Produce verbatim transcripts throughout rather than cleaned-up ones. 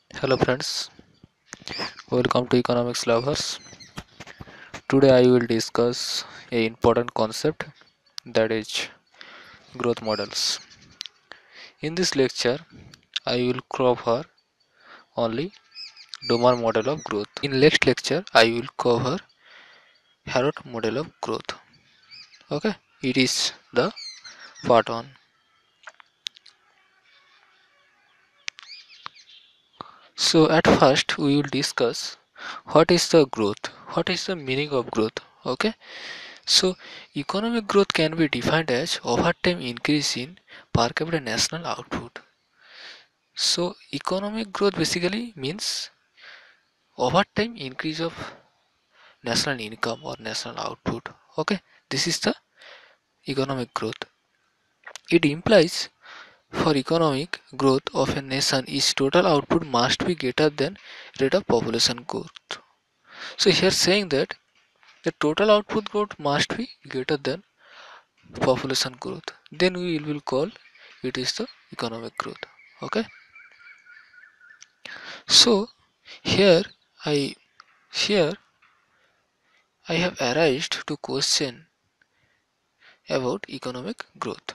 Hello friends, welcome to Economics Lovers. Today I will discuss a important concept, that is growth models. In this lecture I will cover only Domar model of growth. In next lecture I will cover Harrod model of growth. Okay, it is the part one. So at first we will discuss what is the growth, what is the meaning of growth. Okay, so economic growth can be defined as over time increase in per capita national output. So economic growth basically means over time increase of national income or national output. Okay, this is the economic growth. It implies for economic growth of a nation its total output must be greater than rate of population growth. So here saying that the total output growth must be greater than population growth. Then we will call it is the economic growth. Okay. So here I here I have arised to question about economic growth.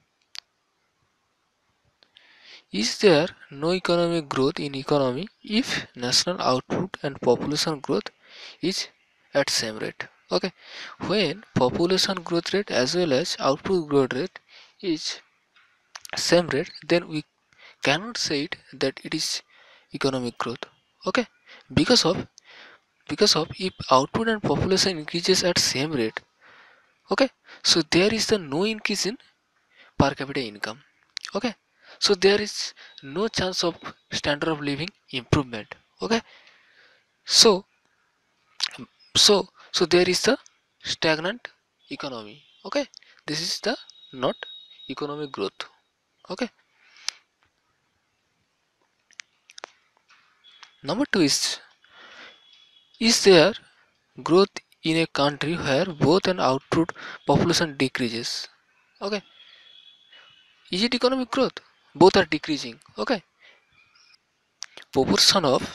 Is there no economic growth in economy if national output and population growth is at same rate? Okay, when population growth rate as well as output growth rate is same rate, then we cannot say it that it is economic growth. Okay, because of because of if output and population increases at same rate, okay, so there is the no increase in per capita income. Okay, so there is no chance of standard of living improvement. Okay, so so so there is the stagnant economy. Okay, this is the not economic growth. Okay, number two is is there growth in a country where both an output population decreases? Okay, is it economic growth? Both are decreasing. Okay, proportion of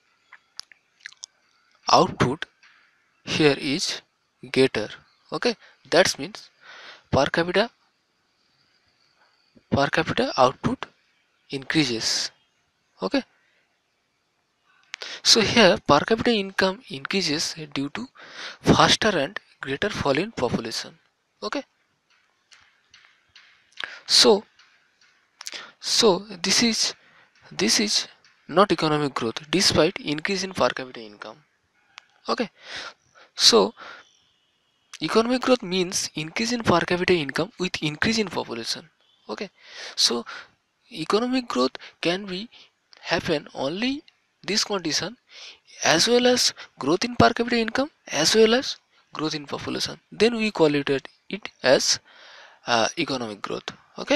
output here is greater. Okay, that means per capita per capita output increases. Okay, so here per capita income increases due to faster and greater fall in population. Okay, so so this is this is not economic growth despite increase in per capita income. Okay, so economic growth means increase in per capita income with increase in population. Okay, so economic growth can be happen only this condition as well as growth in per capita income as well as growth in population, then we call it, it as uh, economic growth. Okay,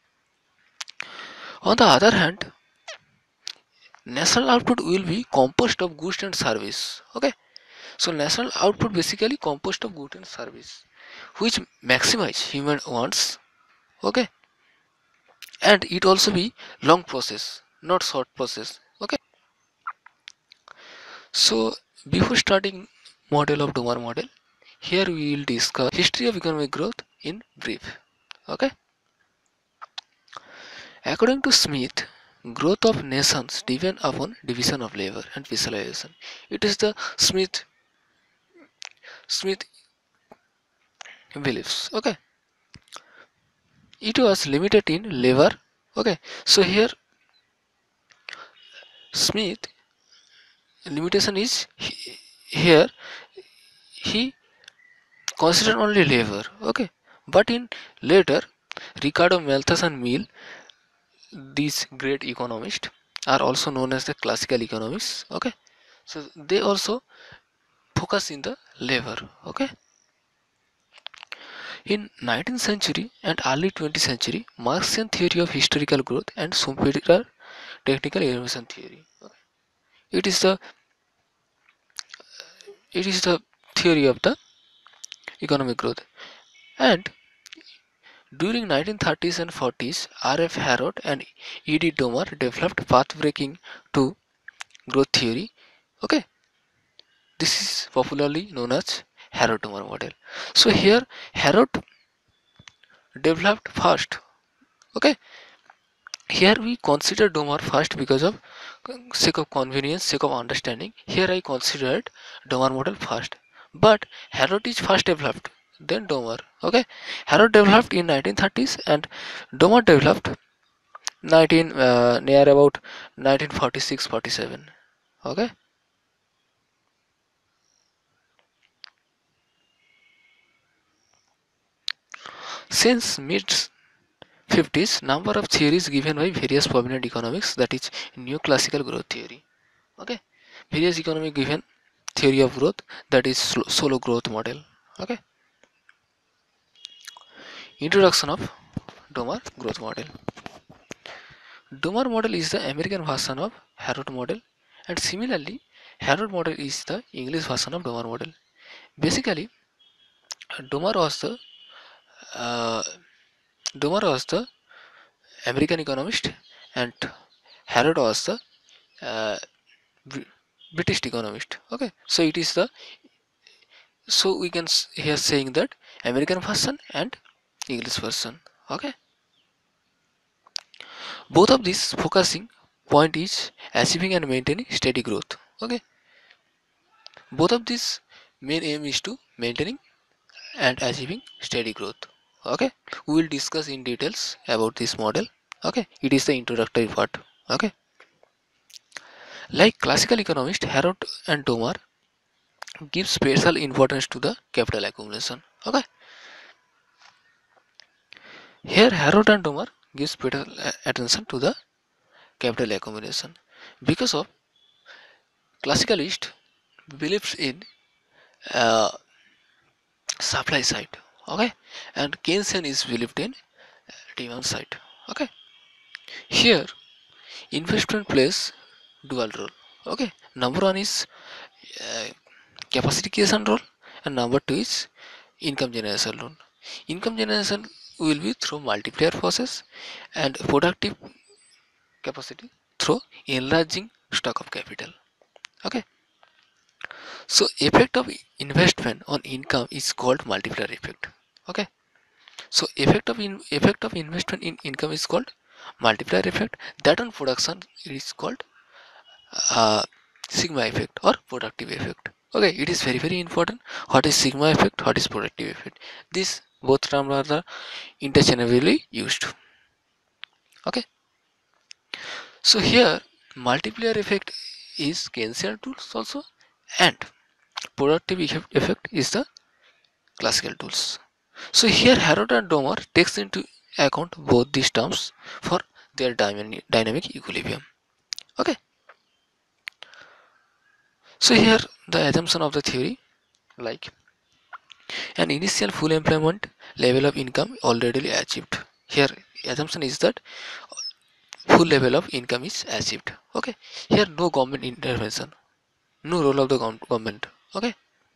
on the other hand, national output will be composed of goods and service. Okay, so national output basically composed of goods and service which maximize human wants. Okay, and it also be long process, not short process. Okay, so before starting model of Domar model, here we will discuss history of economic growth in brief. Okay, according to Smith, growth of nations depend upon division of labor and specialization. It is the Smith Smith beliefs. Okay, it was limited in labor. Okay, so here Smith limitation is he- here he considered only labor. Okay, but in later Ricardo Malthus and Mill, these great economists are also known as the classical economists. Okay, so they also focus in the labor. Okay, in nineteenth century and early twentieth century, Marxian theory of historical growth and Schumpeter technical innovation theory. Okay. It is the it is the theory of the economic growth. And during nineteen thirties and forties, R F Harrod and E D Domer developed path breaking to growth theory. Okay, this is popularly known as Harrod-Domar model. So here Harrod developed first. Okay, here we consider Domar first because of sake of convenience, sake of understanding. Here I considered Domar model first, but Harrod is first developed, then Domar. Okay, Harrod developed in nineteen thirties and Domar developed nineteen uh, near about nineteen forty-six forty-seven. Okay, since mid fifties, number of theories given by various prominent economics, that is neoclassical growth theory. Okay, various economic given theory of growth, that is solo growth model. Okay, introduction of Domar growth model. Domar model is the American version of Harrod model, and similarly Harrod model is the English version of Domar model. Basically, Domar was the uh, Domar was the American economist, and Harrod was the uh, British economist. Okay, so it is the, so we can here saying that American version and English version. Okay, both of these focusing point is achieving and maintaining steady growth. Okay, both of these main aim is to maintaining and achieving steady growth. Okay, we will discuss in details about this model. Okay, it is the introductory part. Okay, like classical economist Harrod and Domar give special importance to the capital accumulation. Okay, here Harrod and Domar give special attention to the capital accumulation because of classicalist believes in uh, supply side. Okay, and Keynesian is believed in demand side. Okay, here investment plays dual role. Okay, number one is uh, capacity creation role, and number two is income generation role. Income generation will be through multiplier process, and productive capacity through enlarging stock of capital. Okay, so effect of investment on income is called multiplier effect. Okay, so effect of in effect of investment in income is called multiplier effect. That on production is called uh, sigma effect or productive effect. Okay, it is very very important. What is sigma effect? What is productive effect? These both terms are the interchangeably used. Okay, so here multiplier effect is Keynesian tools also, and productive effect is the classical tools. So here Harrod and Domar takes into account both these terms for their dynamic equilibrium. Okay, so here the assumption of the theory, like an initial full employment level of income already achieved. Here assumption is that full level of income is achieved. Okay, here no government intervention, no role of the government. Okay,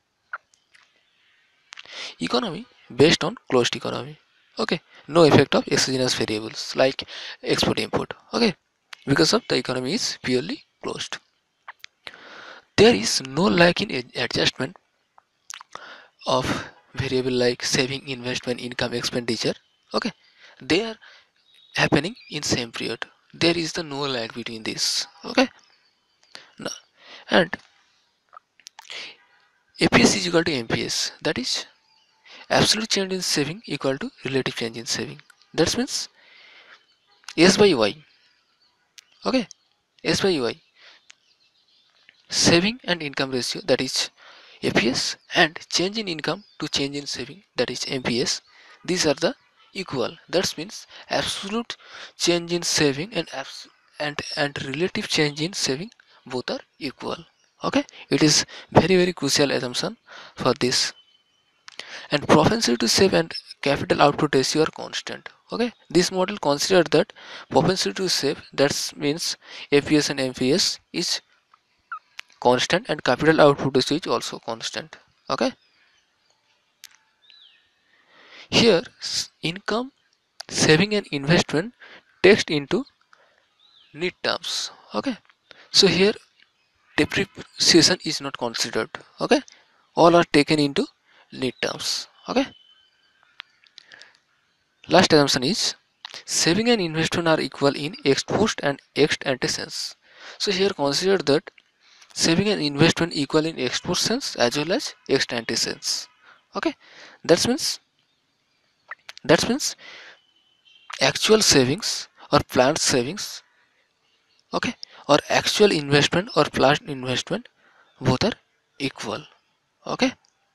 economy based on closed economy. Okay, no effect of exogenous variables like export import. Okay, because of the economy is purely closed. There is no lack in adjustment of variable like saving, investment, income, expenditure. Okay, they are happening in same period. There is the no lag between this. Okay, no. And A P S is equal to M P S, that is absolute change in saving equal to relative change in saving. That means S by Y. Okay, S by Y, saving and income ratio, that is A P S, and change in income to change in saving, that is M P S. These are the equal. That means absolute change in saving and abs and and relative change in saving both are equal. Okay, it is very very crucial assumption for this. And propensity to save and capital output ratio are constant. Okay, this model considered that propensity to save, that means A P S and M P S, is constant and capital output ratio is also constant. Okay, here income, saving and investment text into need terms. Okay, so here depreciation is not considered. Okay, all are taken into need terms. Okay, last assumption is saving and investment are equal in ex post and ex ante sense. So here consider that saving and investment equal in ex post sense as well as ex ante sense. Okay, that means that means actual savings or planned savings, okay, or actual investment or planned investment, both are equal. Okay,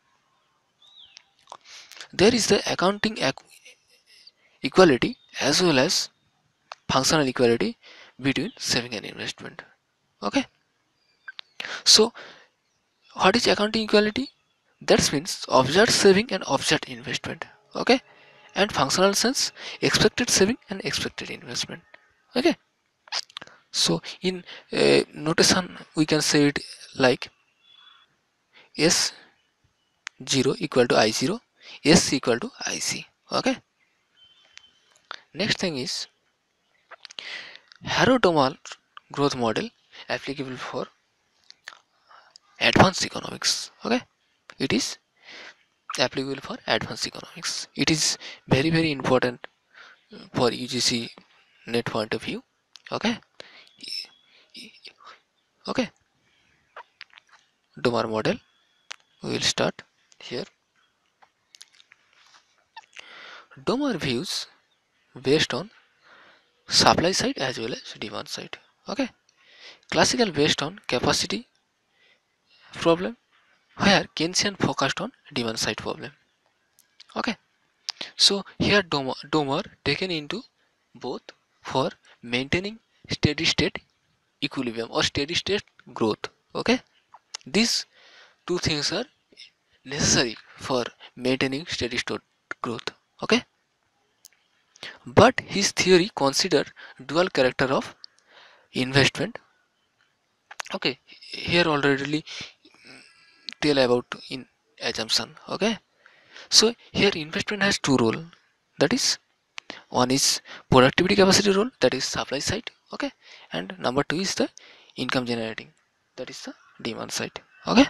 there is the accounting equality as well as functional equality between saving and investment. Okay, so what is accounting equality? That means observed saving and observed investment. Okay, and functional sense expected saving and expected investment. Okay, so in uh, notation we can say it like s zero equal to I zero, s equal to ic. Okay, next thing is Harrod-Domar growth model applicable for advanced economics. Okay, it is applicable for advanced economics. It is very very important for U G C net point of view. Okay, okay, Domar model. We will start here. Domar views based on supply side as well as demand side. Okay, classical based on capacity problem, where Keynesian focused on demand side problem. Okay, so here Domar, Domar taken into both for maintaining steady state equilibrium or steady state growth. Okay, these two things are necessary for maintaining steady state growth. Okay, but his theory considered dual character of investment. Okay, here already tell about in assumption. Okay, so here investment has two role, that is one is productivity capacity role, that is supply side. Okay, and number two is the income generating, that is the demand side. Okay,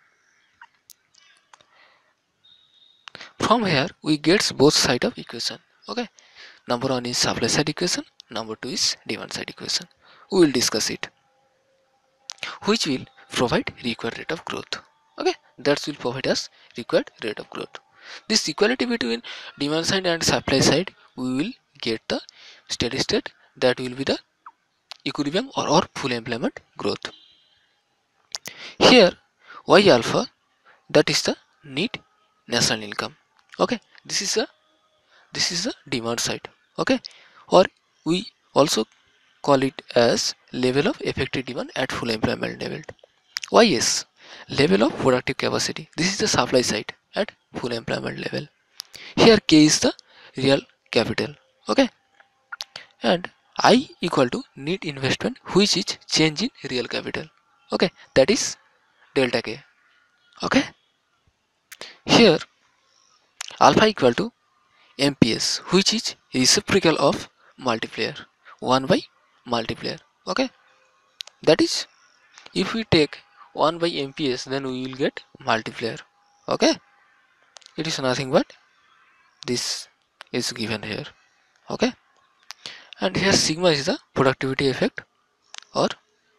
from here we get both side of equation. Okay, number one is supply side equation, number two is demand side equation. We will discuss it, which will provide required rate of growth. Okay, that will provide us required rate of growth. This equality between demand side and supply side, we will get the steady state, that will be the equilibrium or, or full employment growth. Here y alpha, that is the net national income. Okay, this is a this is the demand side. Okay, or we also call it as level of effective demand at full employment level. Ys, level of productive capacity, this is the supply side at full employment level. Here k is the real capital. Okay, and I equal to net investment, which is change in real capital. Okay, that is delta k. Okay, here alpha equal to mps, which is reciprocal of multiplier, one by multiplier. Okay, that is if we take one by mps, then we will get multiplier. Okay, it is nothing but this is given here. Okay, and here sigma is the productivity effect or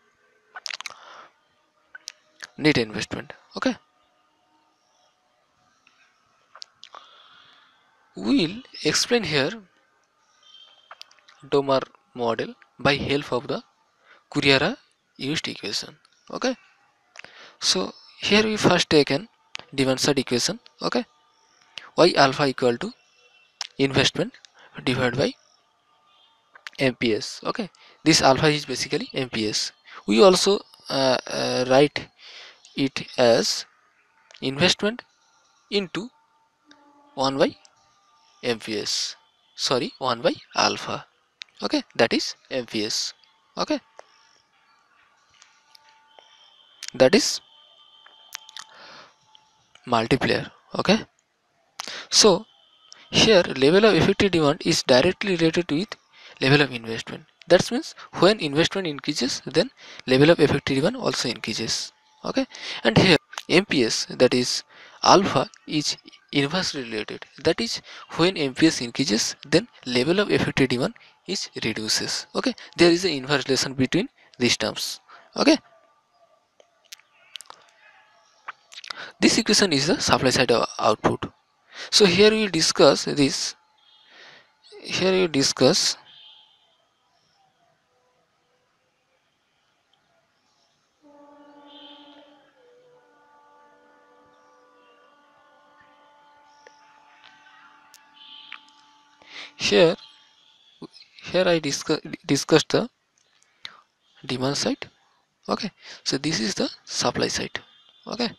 net investment. Okay, we will explain here Domar model by help of the Kurihara used equation. Okay, so here we first taken demand side equation. Okay, y alpha equal to investment divided by mps. Okay, this alpha is basically mps. We also uh, uh, write it as investment into one by mps, sorry, one by alpha. Okay, that is mps. Okay, that is multiplier. Okay, so here level of effective demand is directly related with level of investment. That means when investment increases, then level of effective demand also increases. Okay, and here M P S, that is alpha, is inversely related. That is, when M P S increases, then level of effective demand is reduces. Okay, there is an inverse relation between these terms. Okay, this equation is the supply side of output. So here we will discuss this. Here we discuss here here I discuss discuss the demand side. Okay, so this is the supply side. Okay,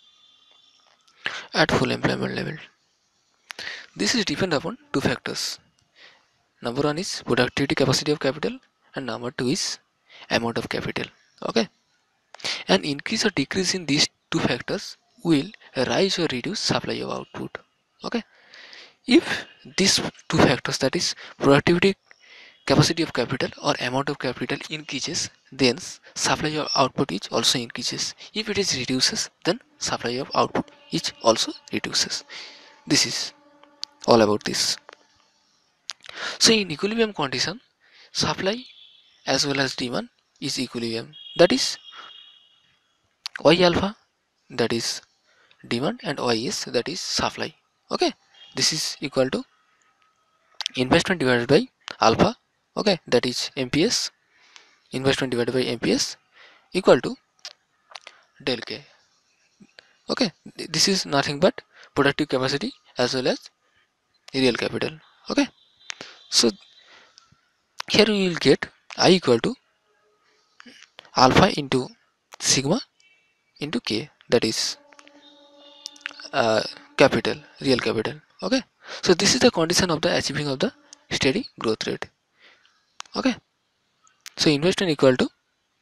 at full employment level, this is depend upon two factors. Number one is productivity capacity of capital, and number two is amount of capital. Okay, an increase or decrease in these two factors will rise or reduce supply of output. Okay, if these two factors, that is productivity capacity of capital or amount of capital, increases, then supply of output is also increases. If it is reduces, then supply of output is also reduces. This is all about this. So in equilibrium condition, supply as well as demand is equilibrium. That is Y alpha, that is demand, and Y s, that is supply. Okay, this is equal to investment divided by alpha. Okay, that is M P S, investment divided by M P S, equal to del K. Okay, this is nothing but productive capacity as well as real capital. Okay, so here we will get I equal to alpha into sigma into K, that is uh, capital, real capital. Okay, so this is the condition of the achieving of the steady growth rate. Okay, so investment equal to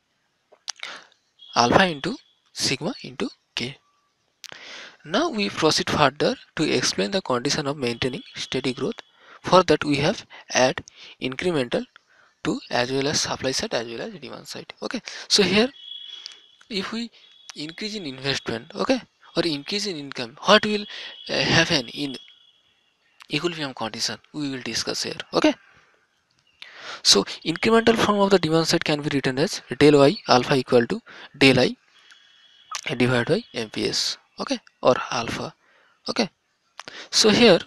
alpha into sigma into K. Now we proceed further to explain the condition of maintaining steady growth. For that we have add incremental to as well as supply side as well as demand side. Okay, so here if we increase in investment, okay, or increase in income, what will uh, happen in equilibrium condition, we will discuss here. Okay, so incremental form of the demand side can be written as del y alpha equal to del I divided by M P S. Okay, or alpha. Okay, so here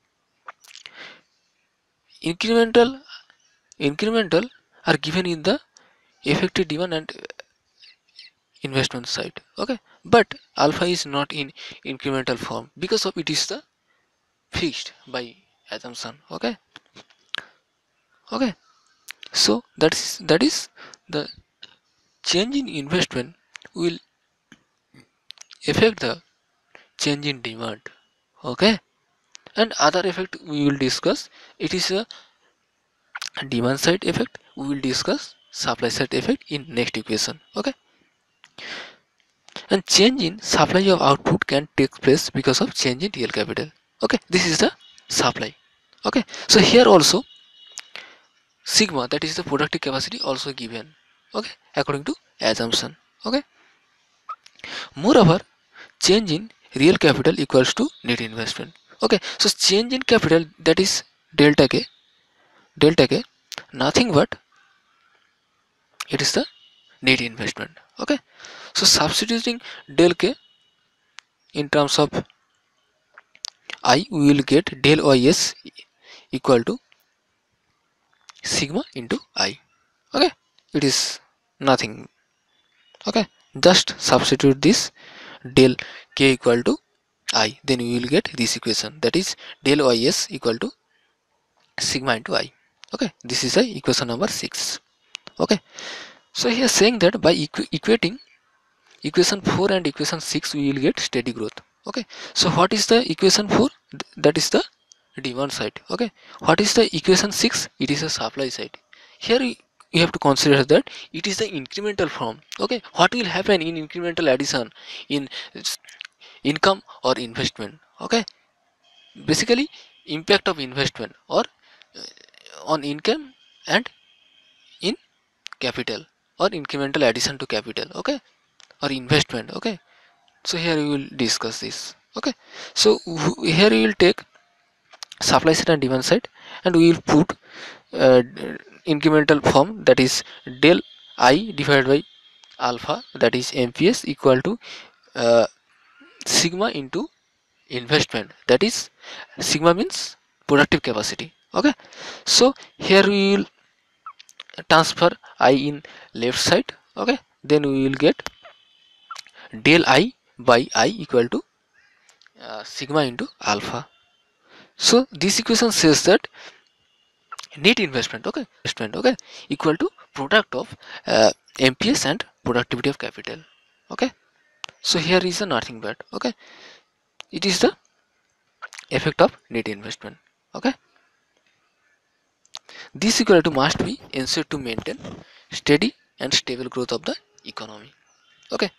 incremental incremental are given in the effective demand and investment side. Okay, but alpha is not in incremental form because of it is the fixed by assumption. Okay, okay, so that's that is the change in investment will affect the change in demand. Okay, and other effect we will discuss, it is a demand side effect, we will discuss supply side effect in next equation. Okay, and change in supply of output can take place because of change in real capital. Okay, this is the supply. Okay, so here also sigma, that is the productive capacity, also given. Okay, according to assumption. Okay, moreover change in real capital equals to net investment. Okay, so change in capital, that is delta k, delta k, nothing but it is the net investment. Okay, so substituting del k in terms of I, we will get del ys equal to sigma into I. Okay, it is nothing. Okay, just substitute this del k equal to I, then we will get this equation, that is del ys equal to sigma into I. Okay, this is the equation number six. Okay, so here saying that by equ equating equation four and equation six, we will get steady growth. Okay, so what is the equation four? That is the demand side. Okay, what is the equation six? It is a supply side. Here you have to consider that it is the incremental form. Okay, what will happen in incremental addition in income or investment? Okay, basically impact of investment or uh, on income and capital or incremental addition to capital, okay, or investment, okay. So here we will discuss this, okay. So here we will take supply side and demand side, and we will put uh, incremental form, that is del I divided by alpha, that is M P S, equal to uh, sigma into investment, that is sigma means productive capacity, okay. So here we will transfer I in left side, okay, then we will get del I by I equal to uh, sigma into alpha. So this equation says that net investment, okay, investment, okay, equal to product of uh, M P S and productivity of capital, okay. So here is a nothing but, okay, it is the effect of net investment, okay. This equality must be ensured to maintain steady and stable growth of the economy, okay.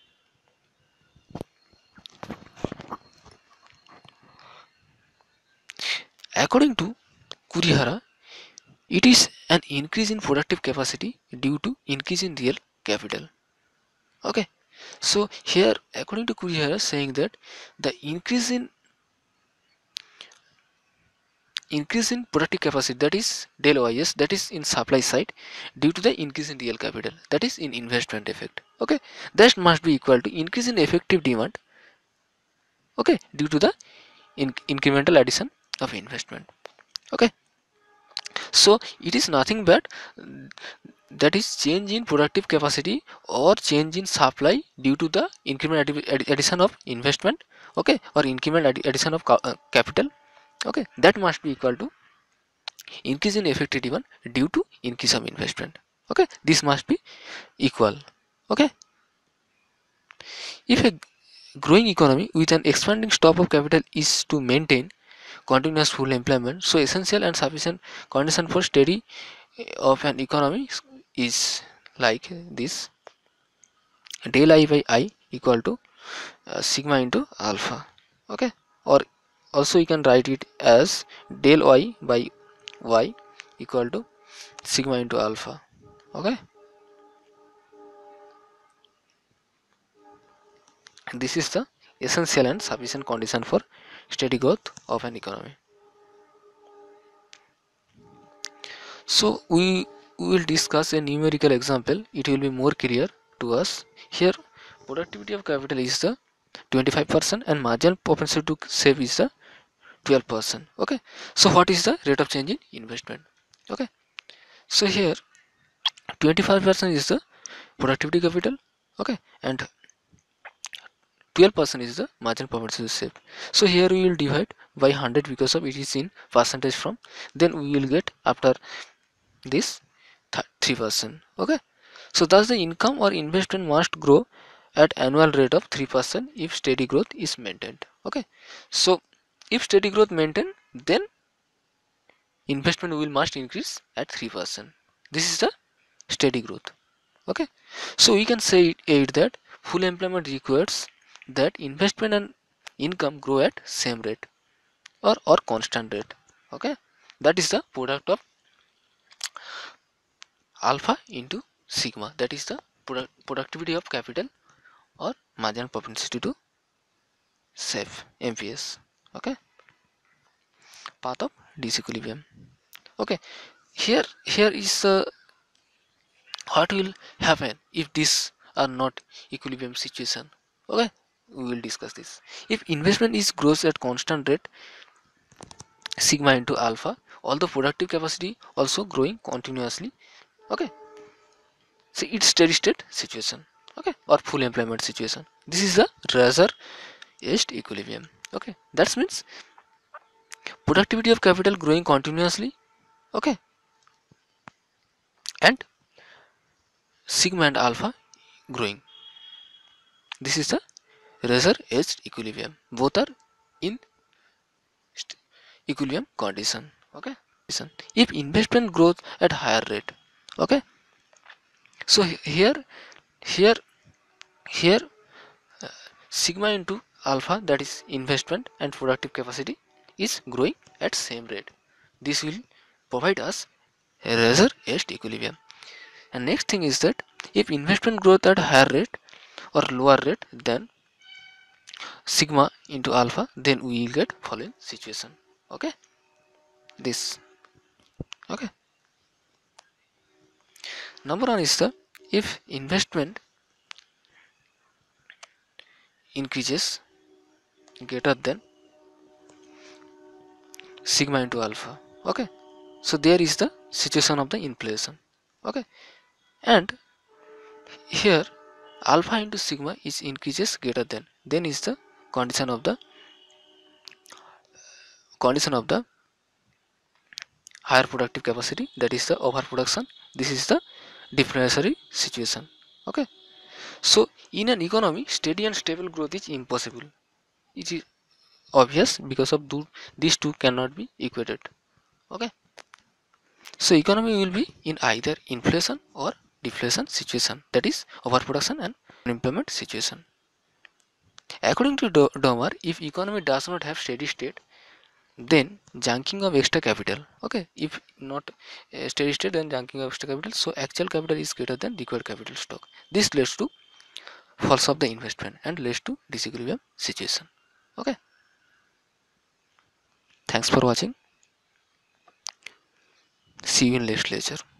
According to Kurihara, it is an increase in productive capacity due to increase in real capital, okay. So here according to Kurihara saying that the increase in increase in productive capacity, that is del O I S, that is in supply side, due to the increase in real capital, that is in investment effect, okay, that must be equal to increase in effective demand, okay, due to the in incremental addition of investment, okay. So it is nothing but mm, that is change in productive capacity or change in supply due to the increment addi- addi- addition of investment, okay, or increment addi- addition of ca- uh, capital, okay, that must be equal to increase in effective demand due to increase of investment, okay, this must be equal, okay. If a growing economy with an expanding stock of capital is to maintain continuous full employment, so essential and sufficient condition for steady uh, of an economy is like this: del I by I equal to uh, sigma into alpha, okay, or also you can write it as del Y by Y equal to sigma into alpha, okay. This is the essential and sufficient condition for steady growth of an economy. So we, we will discuss a numerical example, it will be more clear to us. Here productivity of capital is the twenty-five percent and marginal propensity to save is the twelve percent, okay. So what is the rate of change in investment, okay. So here twenty-five percent is the productivity capital, okay, and twelve percent is the marginal propensity to save. So here we will divide by one hundred because of it is in percentage form, then we will get after this three percent, okay. So thus the income or investment must grow at annual rate of three percent if steady growth is maintained, okay. So if steady growth maintained, then investment will must increase at three percent. This is the steady growth, okay. So we can say it, it that full employment requires that investment and income grow at same rate or or constant rate, okay. That is the product of alpha into sigma, that is the product, productivity of capital or marginal propensity to save, M P S, okay. Path of disequilibrium, okay. Here here is uh, what will happen if these are not equilibrium situation, okay. We will discuss this. If investment is grows at constant rate sigma into alpha, although productive capacity also growing continuously, okay. So it's steady state situation, okay, or full employment situation. This is the razor edged equilibrium, okay. That means productivity of capital growing continuously, okay, and sigma and alpha growing. This is the razor edged equilibrium, both are in equilibrium condition, okay. If investment grows at higher rate, okay. So here here here sigma into alpha, that is investment and productive capacity, is growing at same rate. This will provide us a razor edged equilibrium. And next thing is that if investment growth at higher rate or lower rate than sigma into alpha, then we will get following situation. Okay, this. Okay, number one is the if investment increases greater than sigma into alpha. Okay, so there is the situation of the inflation. Okay, and here alpha into sigma is increases greater than, then is the condition of the condition of the higher productive capacity, that is the overproduction. This is the deflationary situation. Okay, so in an economy steady and stable growth is impossible. It is obvious because of do, these two cannot be equated. Okay, so economy will be in either inflation or deflation situation, that is overproduction and unemployment situation. According to Do- Domer, if economy does not have steady state, then junking of extra capital. Okay, if not uh, steady state, then junking of extra capital, so actual capital is greater than required capital stock. This leads to falls of the investment and leads to disequilibrium situation. Okay, thanks for watching. See you in next lecture.